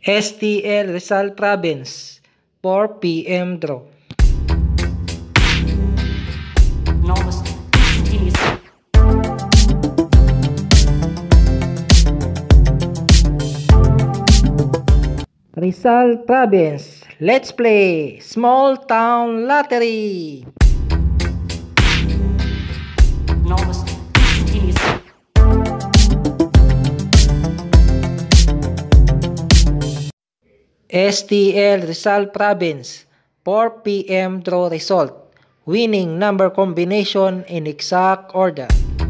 STL Rizal Province, 4 p.m. draw. Rizal Province, let's play Small Town Lottery. STL Rizal Province, 4 p.m. draw result. Winning number combination in exact order.